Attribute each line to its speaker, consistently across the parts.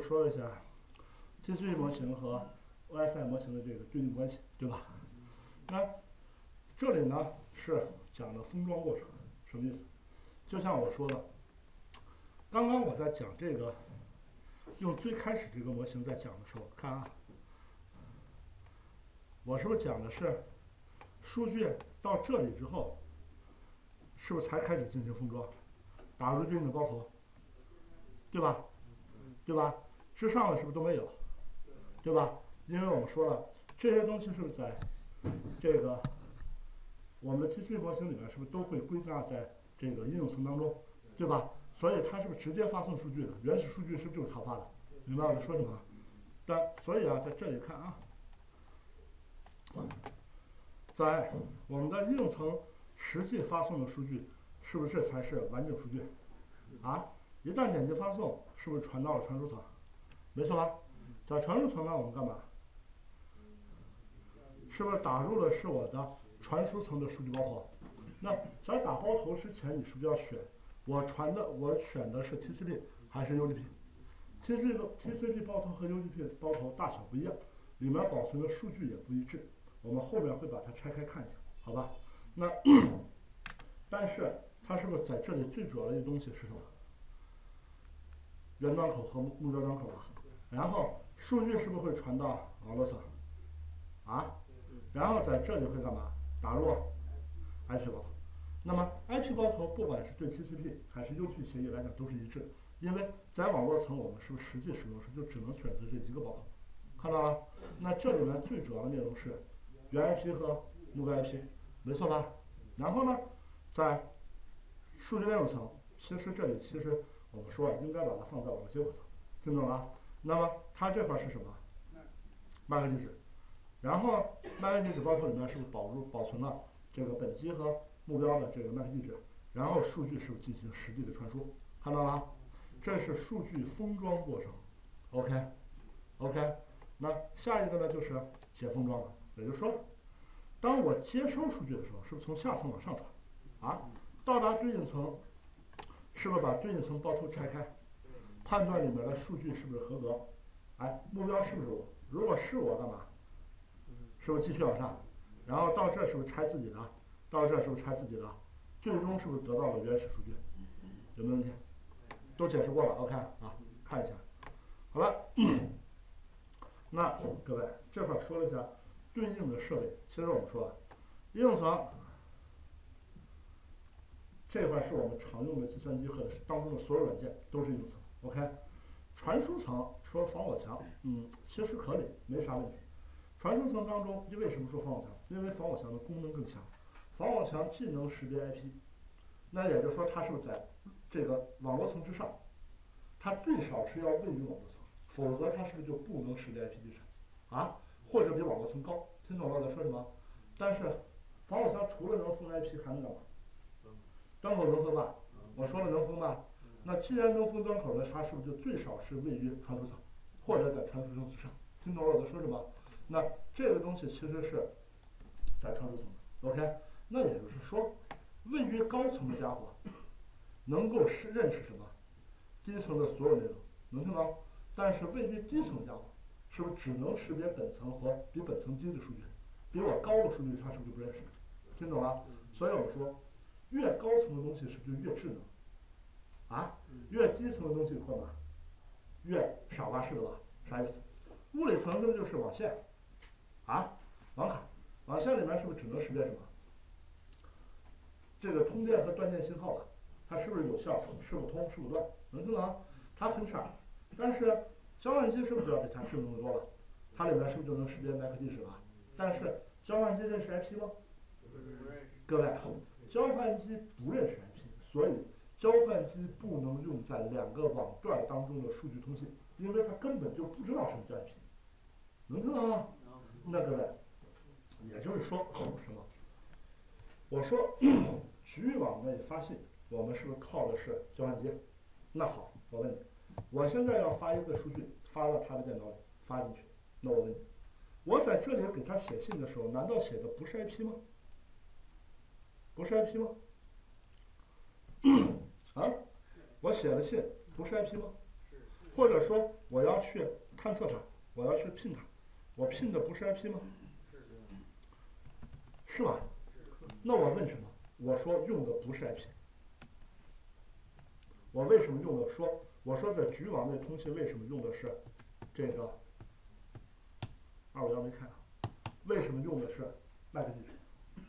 Speaker 1: 说一下 TCP 模型和 OSI 模型的这个对应关系，对吧？那这里呢是讲的封装过程，什么意思？就像我说的，刚刚我在讲这个，用最开始这个模型在讲的时候，看啊，我是不是讲的是数据到这里之后，是不是才开始进行封装，打入对应的包头，对吧？对吧？之上的是不是都没有？对吧？因为我们说了，这些东西是不是在这个我们的 TCP 模型里面是不是都会归纳在这个应用层当中，对吧？所以它是不是直接发送数据的？原始数据是不是就是它发的？明白我在说什么？所以啊，在这里看啊，在我们的应用层实际发送的数据，是不是这才是完整数据？啊，一旦点击发送，是不是传到了传输层？没错吧？在传输层呢，我们干嘛？是不是打入的是我的传输层的数据包头？那在打包头之前，你是不是要选我选的是 TCP 还是 UDP？TCP 包头和 UDP 包头大小不一样，里面保存的数据也不一致。我们后面会把它拆开看一下，好吧？那但是它是不是在这里最主要的一个东西是什么？原端口和目标端口啊？然后数据是不是会传到网络层？啊？然后在这里会干嘛？打入 IP 包头。那么 IP 包头不管是对 TCP 还是 UDP 协议来讲都是一致的，因为在网络层我们是不是实际使用时就只能选择这一个包头？看到了？那这里面最主要的内容是原 IP 和目标 IP，没错吧？然后呢，在数据内容层，其实这里我们说应该把它放在网络接口层，听懂了？那么它这块是什么？MAC 地址。然后 MAC 地址包头里面是不是保存了这个本机和目标的这个 MAC 地址？然后数据是不是进行实地的传输？看到了？这是数据封装过程。OK，那下一个呢就是解封装了，也就是说，当我接收数据的时候，是不是从下层往上传？啊，到达对应层，是不是把对应层包头拆开，判断里面的数据是不是合格？哎，目标是不是我？如果是我干嘛？是不是继续往上？然后到这是不是拆自己的？到这是不是拆自己的？最终是不是得到了原始数据？有没有问题？都解释过了 ，OK 啊，看一下。好了，那各位这块说了一下对应的设备，其实我们说了，应用层这块是我们常用的计算机和当中的所有软件都是应用层 ，OK。传输层说防火墙，其实合理，没啥问题。传输层当中，为什么说防火墙？因为防火墙的功能更强，防火墙既能识别 IP，那也就是说它是不是在这个网络层之上？它最少是要位于网络层，否则它是不是就不能识别 IP 地址？啊，或者比网络层高？听懂了我在说什么？但是防火墙除了能封 IP，还能干嘛？端口能封吧？我说了能封吧？那既然能封端口呢，它是不是就最少是位于传输层，或者在传输层之上？听懂了我在说什么？那这个东西其实是在传输层的 ，OK。那也就是说，位于高层的家伙能够认识什么？低层的所有内容，能听到？但是位于低层的家伙，是不是只能识别本层和比本层低的数据？比我高的数据，它是不是就不认识？听懂了？所以我们说，越高层的东西是不是就越智能？啊，越低层的东西干嘛？越傻瓜式的吧？啥意思？物理层那就是网线，啊，网卡，网线里面是不是只能识别什么？这个通电和断电信号了，它是不是有效？是否通？是否断？能听懂？它很傻，但是交换机是不是就要比它智能的多了？它里面是不是就能识别 MAC 地址了？但是交换机认识 IP 吗？各位，交换机不认识 IP，所以交换机不能用在两个网段当中的数据通信，因为它根本就不知道什么叫 IP。能听到吗？那各位，也就是说什么？我说局域网内发信，我们是不是靠的是交换机？那好，我问你，我现在要发一个数据，发到他的电脑里，发进去，那我问你，我在这里给他写信的时候，难道写的不是 IP 吗？不是 IP 吗？啊，我写了信，不是 IP 吗？ 或者说我要去探测它，我要去聘它，我聘的不是 IP 吗？是吧？那我问什么？我说用的不是 IP。我为什么用的我说在局域网内通信为什么用的是这个251没开啊？为什么用的是麦克地址？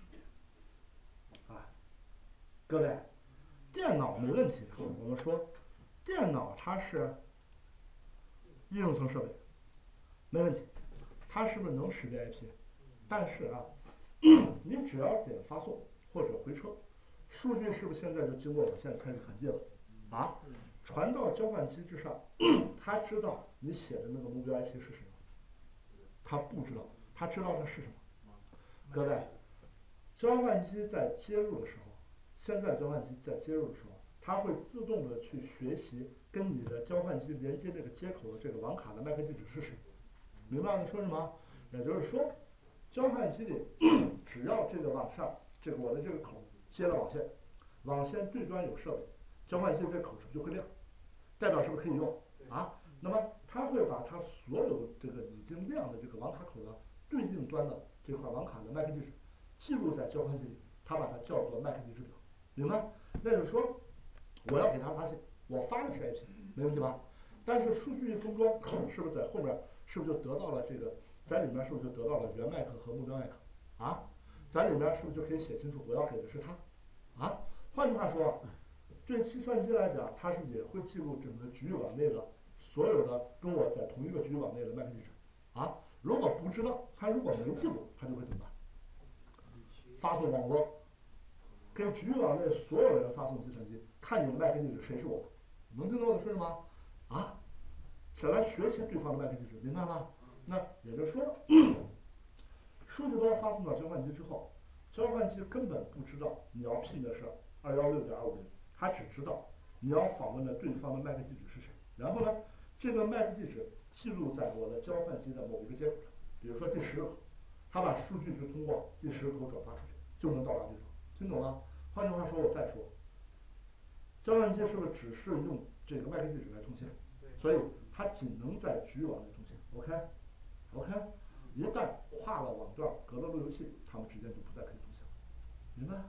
Speaker 1: 啊，各位，电脑没问题。我们说电脑它是应用层设备，没问题。它是不是能识别 IP？但是啊，你只要点发送或者回车，数据是不是现在就经过网线开始传递了？啊，传到交换机之上，它知道你写的那个目标 IP 是什么？它不知道，它知道它是什么？各位，交换机在接入的时候，现在交换机在接入的时候，它会自动的去学习跟你的交换机连接这个接口的这个网卡的麦克地址是谁。明白我说什么？也就是说，交换机里只要这个往上，这个我的这个口接了网线，网线对端有设备，交换机这个口是不是就会亮？代表是不是可以用啊？那么它会把它所有这个已经亮的这个网卡口的对应端的这块网卡的麦克地址记录在交换机里，它把它叫做麦克地址表，明白？那就是说，我要给它发信，我发的是 IP，没问题吧？但是数据一封装，是不是在后面是不是就得到了这个，在里面是不是就得到了原麦克和目标麦克啊？在里面是不是就可以写清楚我要给的是它啊？换句话说，对计算机来讲，它是也会记录整个局域网内的所有的跟我在同一个局域网内的麦克地址啊。如果不知道，它如果没记录，它就会怎么办？发送网络，给局域网内所有人发送计算机，看你的麦克地址谁是我的，能听懂我的说什么？啊？是来学习对方的麦克地址，明白吗？那也就是说，数据包发送到交换机之后，交换机根本不知道你要聘的是216.250，它只知道你要访问的对方的麦克地址是谁。然后呢，这个麦克地址记录在我的交换机的某一个接口上，比如说第10个口，它把数据就通过第10个口转发出去，就能到达对方。听懂了？换句话说，我再说，交换机是不是只是用这个麦克地址来通信？所以它仅能在局域网内通信。OK，一旦跨了网段，隔了路由器，它们之间就不再可以通信了。明白？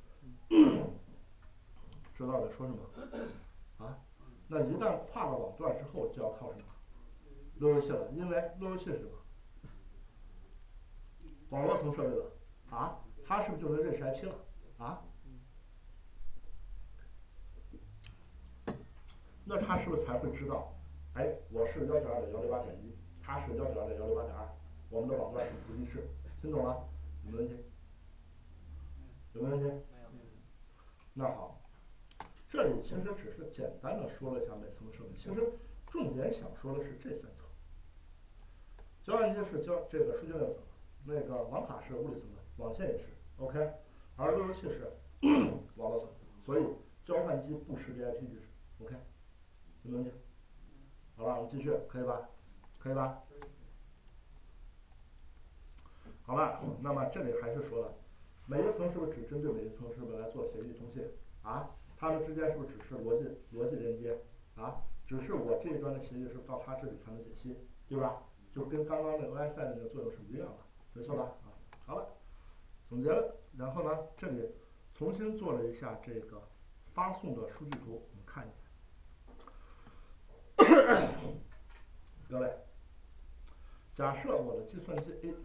Speaker 1: 知道我在说什么？啊？那一旦跨了网段之后，就要靠什么？路由器了，因为路由器是什么？网络层设备的啊，它是不是就能认识 IP 了？啊？那它是不是才会知道？哎，我是192.168.1，它是192.168.2，我们的网段是不一致，听懂了？有没有问题？有没有问题？
Speaker 2: 没有。
Speaker 1: 那好，这里其实只是简单的说了一下每层的设备，其实重点想说的是这3层。交换机是这个数据内部层，那个网卡是物理层的，网线也是 OK， 而路由器是网络层，所以交换机不识别 IP 地址 OK， 有没有问题？好了，我们继续，可以吧？可以吧？好了，那么这里还是说了，每一层是不是只针对每一层是不是来做协议通信啊？它们之间是不是只是逻辑连接啊？只是我这一端的协议是到它这里才能解析，对吧？就跟刚刚那个 OSI 的那个作用是一样的，没错吧？啊，好了，总结了，然后呢，这里重新做了一下这个发送的数据图，我们看一眼。各位，假设我的计算机 A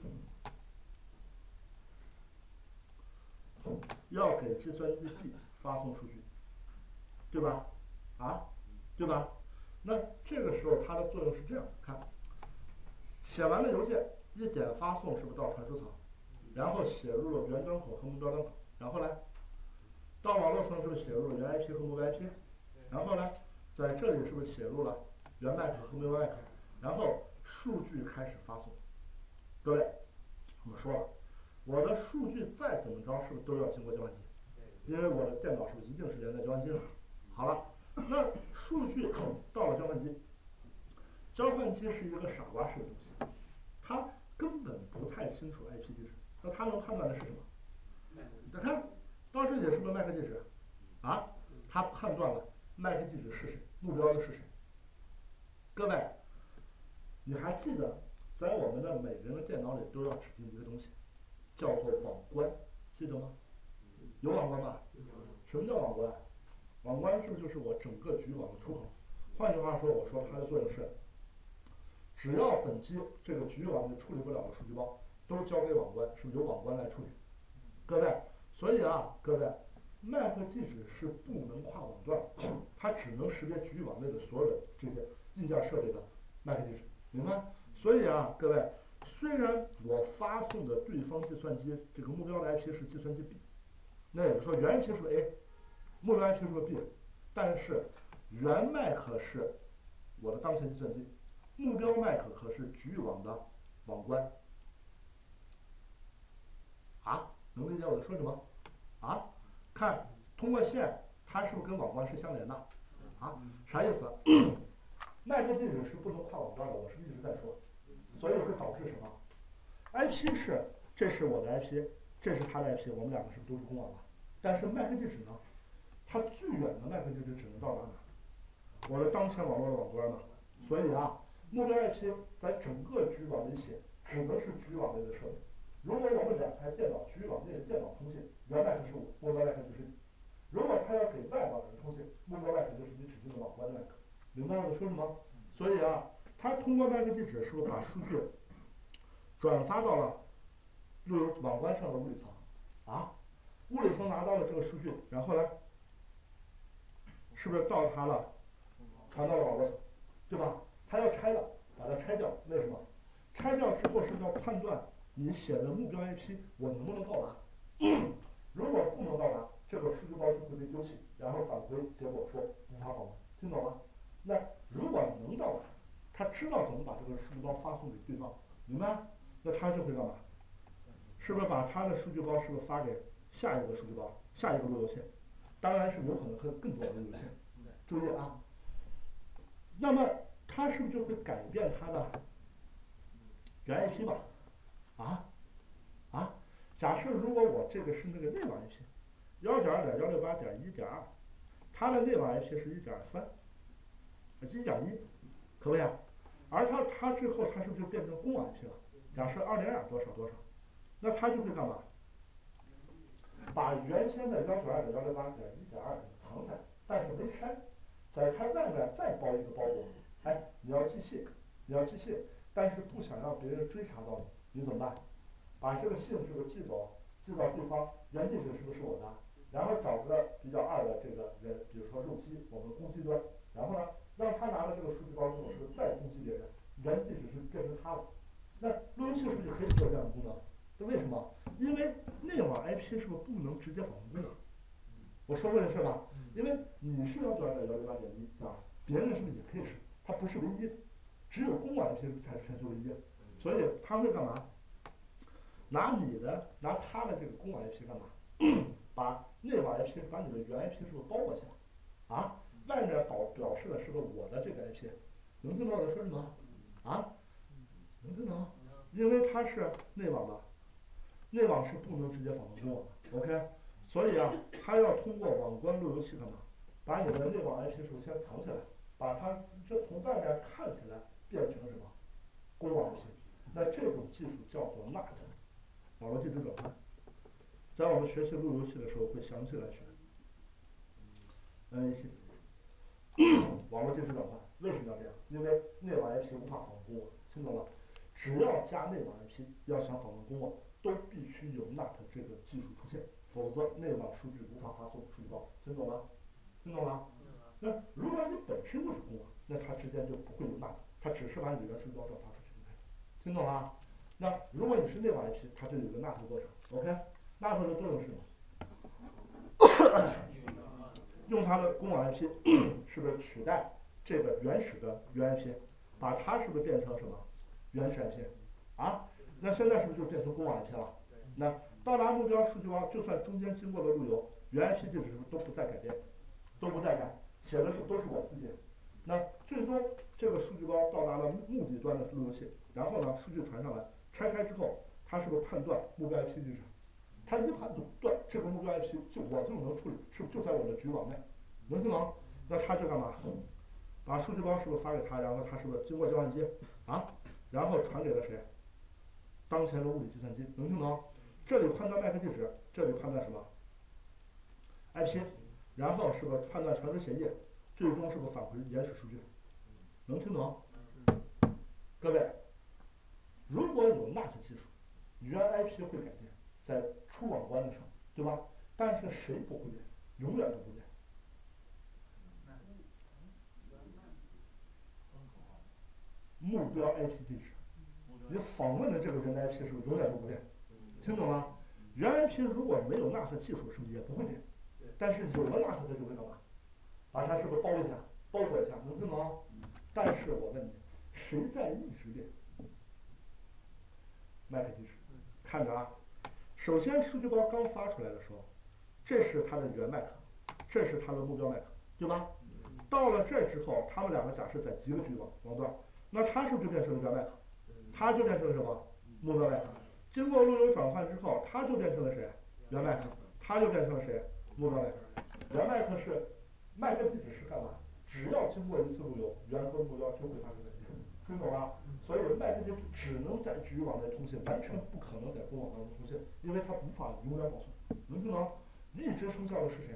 Speaker 1: 要给计算机 B 发送数据，对吧？啊，对吧？那这个时候它的作用是这样，看，写完了邮件，一点发送是不是到传输层，然后写入了原端口和目标端口，然后呢，到网络层是不是写入了原 IP 和目标 IP， 然后呢，在这里是不是写入了原麦克和目标麦克，然后数据开始发送。各位，我们说了，我的数据再怎么着是不是都要经过交换机？因为我的电脑是不是一定是连在交换机上？好了，那数据到了交换机，交换机是一个傻瓜式的东西，它根本不太清楚 IP 地址，那它能判断的是什么？你看到这里是不是麦克地址？啊，它判断了麦克地址是谁，目标的是谁？ 各位，你还记得在我们的每个人的电脑里都要指定一个东西，叫做网关，记得吗？有网关吧？什么叫网关？网关是不是就是我整个局域网的出口？换句话说，我说它的作用是，只要本机这个局域网里处理不了的数据包，都交给网关，是不是由网关来处理？各位，所以啊，各位，MAC 地址是不能跨网段，它只能识别局域网内的所有的这些硬件设备的 MAC 地址，明白？所以啊，各位，虽然我发送的对方计算机这个目标的 IP 是计算机 B， 那也就是说原 IP 是不是 A， 目标 IP 是不是 B， 但是原 MAC 是我的当前计算机，目标 MAC 可是局域网的网关。啊，能理解我在说什么？啊，看通过线，它是不是跟网关是相连的？啊，啥意思？MAC 地址是不能跨网段的，我是不是一直在说？所以会导致什么？IP 是，这是我的 IP， 这是他的 IP， 我们两个是不是都是公网的？但是 MAC 地址呢？它最远的 MAC 地址只能到达哪？我的当前网络的网端嘛。所以啊，目标 IP 在整个局域网里写，只能是局域网内的设备。如果我们两台电脑局域网内的电脑通信，原 MAC 是我，目标 MAC 就是你。如果他要给外网人通信，目标 MAC 就是你指定的网关的 MAC， 明白我在说什么？所以啊，他通过 MAC 地址是不是把数据转发到了路由网关上的物理层？啊，物理层拿到了这个数据，然后呢，是不是到它了，传到了网络层，对吧？他要拆了，把它拆掉，为什么？拆掉之后是不是要判断你写的目标 IP 我能不能到达？如果不能到达，这个数据包就会被丢弃，然后返回结果说无法访问，听懂吗？那如果能到达，他知道怎么把这个数据包发送给对方，明白？那他就会干嘛？是不是把他的数据包是不是发给下一个数据包，下一个路由线？当然是有可能和更多的路由线。注意啊，那么它是不是就会改变它的原 IP 吧？啊，假设如果我这个是那个内网 IP， 192.168.1.2，它的内网 IP 是1.3， 1.1，可不可以？而它之后它是不是就变成公网 IP 了？假设2.2多少多少，那它就会干嘛？把原先的192.168.1.2藏起来，但是没删，在它外面再包一个包裹。哎，你要寄信，你要寄信，但是不想让别人追查到你，你怎么办？把这个信是不是寄走，寄到对方，原地址是不是我的？然后找个比较二的这个人，比如说肉鸡，我们攻击端，然后呢，让他拿了这个数据包之后，是不是再攻击别人？原地址是变成他的，那路由器是不是就可以做这样的功能？这为什么？因为内网 IP 是不是不能直接访问功能？我说过这事吧？因为你是192.168.1啊，别人是不是也可以是？它不是唯一的，只有公网 IP 才是全球唯一的，所以他会干嘛？拿他的这个公网 IP 干嘛？把内网 IP 把你的原 IP 是不是包裹起来？啊，外面表示的是不是我的这个 IP？ 能听懂我在说什么？啊，能听懂？因为它是内网的，内网是不能直接访问公网的 ，OK？ 所以啊，它要通过网关路由器干嘛？把你的内网 IP 是不是先藏起来，把它这从外面看起来变成什么？公网 IP。那这种技术叫做 NAT， 网络地址转换。在我们学习路由器的时候会详细来学。网络地址转换为什么要这样？因为内网 IP 无法访问公网，听懂了？只要加内网 IP， 要想访问公网，都必须有 NAT 这个技术出现，否则内网数据无法发送数据包，听懂吗？听懂吗？那如果你本身就是公网，那它之间就不会有 NAT， 它只是把你的原数据包转发出去就可以了，听懂吗？那如果你是内网 IP， 它就有个 NAT 过程 ，OK？NAT 的作用是什么？用它的公网 IP 是不是取代这个原始的原 IP， 把它是不是变成什么原始 IP 啊？那现在是不是就变成公网 IP 了？那到达目标数据包，就算中间经过了路由，原 IP 地址是不是都不再改变，都不再改，写的是都是我自己。那最终这个数据包到达了目的端的路由器，然后呢，数据传上来，拆开之后，它是不是判断目标 IP 地址？它一判断这个目标 IP 就我就能处理，是不是就在我的局域网内？能听懂？那它就干嘛？ 把数据包是不是发给他，然后他是不是经过计算机啊，然后传给了谁？当前的物理计算机，能听懂？这里判断 MAC 地址，这里判断什么 IP，然后是不是判断传输协议，最终是不是返回原始数据？能听懂？各位，如果有 NAT 技术，原 IP 会改变，在出网关的时候，对吧？但是谁不会变？永远都不变。目标 IP 地址，你访问的这个原 IP 是不是永远都不变？听懂了？原 IP 如果没有 NAT 技术，是不是也不会变？但是有了 NAT 它就会干嘛？把它是不是包一下，包裹一下，能听懂？但是我问你，谁在一直变 MAC 地址？看着啊，首先数据包刚发出来的时候，这是它的原 MAC，这是它的目标 MAC，对吧？到了这之后，他们两个假设在一个局网段，那它是不是就变成了原 MAC？它就变成了什么？目标 MAC。经过路由转换之后，它就变成了谁？原 MAC。它就变成了谁？目标 MAC。原 MAC 是 MAC 地址是干嘛？只要经过一次路由，原和目标就会发生改变，听懂了？所以 MAC 地址只能在局域网内通信，完全不可能在公网当中通信，因为它无法永远保存。能听懂？一直生效的是谁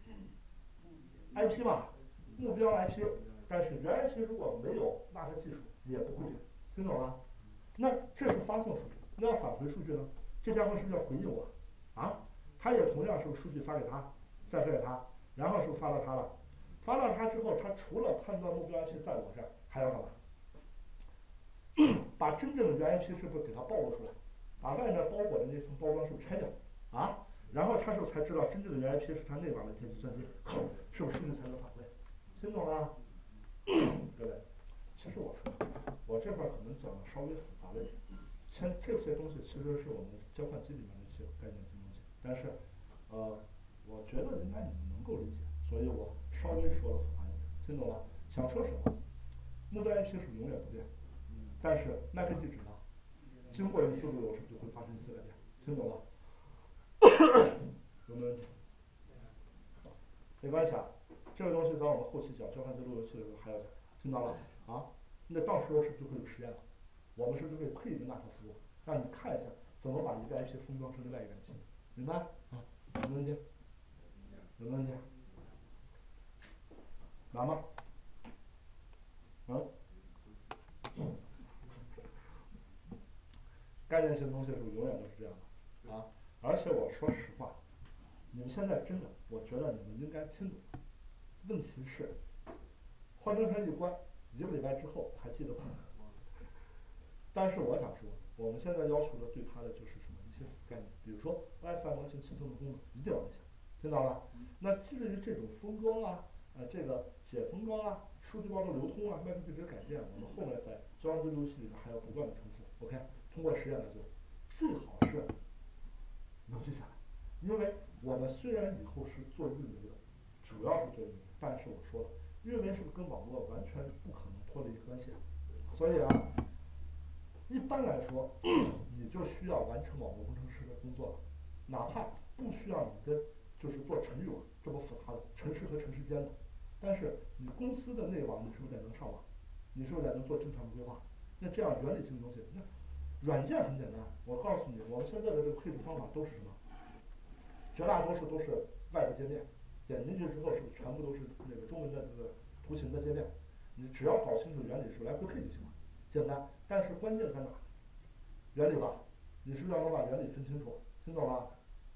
Speaker 1: ？IP 嘛，目标 IP，但是原 IP 如果没有 NAT 技术也不会变，听懂了？那这是发送数据，那要返回数据呢？这家伙是不是要回应我？啊，他也同样是数据发给他，再发给他，然后是不是发到他了？发到他之后，他除了判断目标 IP 在我这儿，还要干嘛？把真正的原 IP 是不是给它暴露出来？把外面包裹的那层包装是不是拆掉？啊，然后他是不是才知道真正的原 IP 是他内网的一些计算机，是不是数据才能返回？听懂了？各位，其实我说，我这块可能讲的稍微复杂了一点，这些东西其实是我们交换机里面的一些概念性东西，但是，我觉得应该你们能够理解，所以我稍微说的复杂一点，听懂了？想说什么？目标 IP 是永远不变，但是 MAC 地址呢，经过一次路由是不是就会发生一次改变？听懂了？有没有问题？没关系啊，这个东西在我们后期讲交换机路由器的时候还要讲，听到了啊？那到时候是不是就会有实验了？我们是不是就可以配一个 NAT 服务，让你看一下怎么把一个 IP 封装成另外一个 IP？明白？啊，有没有问题？有没有问题？难吗？嗯？概念性的东西是不是永远都是这样的啊？而且我说实话，你们现在真的，我觉得你们应该听懂。问题是，换装成一关，1个礼拜之后还记得吗？但是我想说，我们现在要求的对它的就是什么一些死概念，比如说 WiFi 模型起送的功能一定要内向，听到了？那至于这种封装啊，这个解封装啊，数据包的流通啊，MAC 地址改变，我们后面在交换机路由器里面还要不断的重复。OK，通过实验来做，最好是能记下来，因为我们虽然以后是做运维的，主要是做运维，但是我说了，运维是不是跟网络完全不可能脱离关系？所以啊，一般来说，你就需要完成网络工程师的工作了，哪怕不需要你跟就是做城域网这么复杂的城市和城市间的，但是你公司的内网你是不是得能上网？你是不是得能做正常的规划？那这样原理性的东西，那软件很简单，我告诉你，我们现在的这个配置方法都是什么？绝大多数都是外部界面，点进去之后是不是全部都是那个中文的这个图形的界面？你只要搞清楚原理，是不是来回配就行了？简单，但是关键在哪？原理吧，你是不是要能把原理分清楚？听懂了？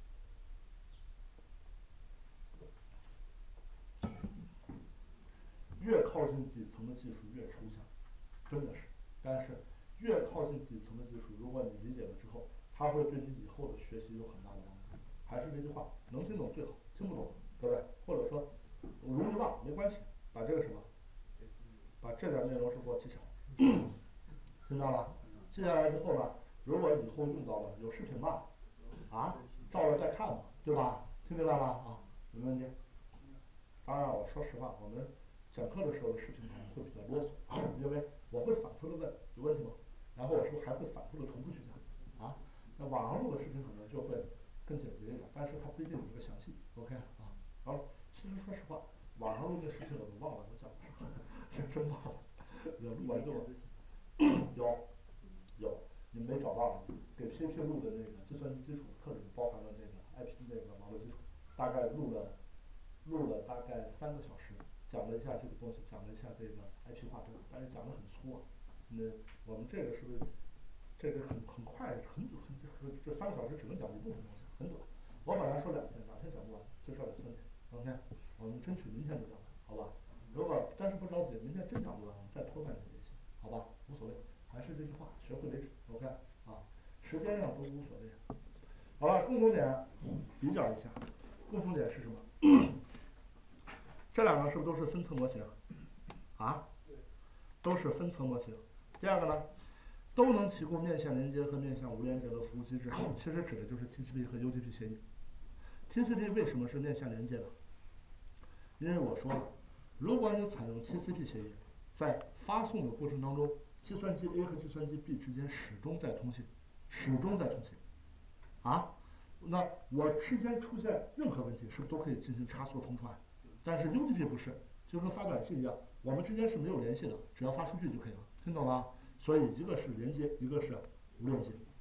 Speaker 1: 越靠近底层的技术越抽象，真的是。但是越靠近底层的技术，如果你理解了之后，它会对你以后的学习有很大的帮助。还是那句话，能听懂最好，听不懂，各位，或者说容易忘没关系，把这个什么，把这点内容是给我记下来，听到了？记下来之后呢，如果以后用到了，有视频吧？啊，照着再看嘛，对吧？听明白了啊？有没有问题？当然，我说实话，我们讲课的时候的视频可能会比较啰嗦，因为我会反复的问有问题吗？然后我是不是还会反复的重复去讲啊？那网上录的视频可能就会更简洁一点，但是它不一定有这个详细。OK 啊，好了，其实说实话，网上录的视频我都忘了我讲的啥， 真忘了，录完之后有，你们没找到呢？给 PHP 录的那个计算机基础课里面包含了那个 IP 那个网络基础，大概录了大概3个小时，讲了一下这个东西，讲了一下这个 IP 划分，但是讲的很粗啊。我们这个是不是这个很快，这3个小时只能讲一部分东西，很短。我本来说2天讲不完，最少得3天。OK，我们争取明天就讲完，好吧？但是不着急，明天真讲不完，我们再拖半天也行，好吧？无所谓，还是这句话，学会为止。OK，啊，时间上都无所谓。好了，共同点比较一下，共同点是什么？这两个是不是都是分层模型？啊，都是分层模型。第二个呢，都能提供面向连接和面向无连接的服务机制，其实指的就是 TCP 和 UDP 协议。TCP 为什么是面向连接的？因为我说了，如果你采用 TCP 协议，在发送的过程当中，计算机 A 和计算机 B 之间始终在通信，啊，那我之间出现任何问题，是不是都可以进行差速通传？但是 UDP 不是，就跟发短信一样，我们之间是没有联系的，只要发数据就可以了，听懂了？所以一个是连接，一个是无连接。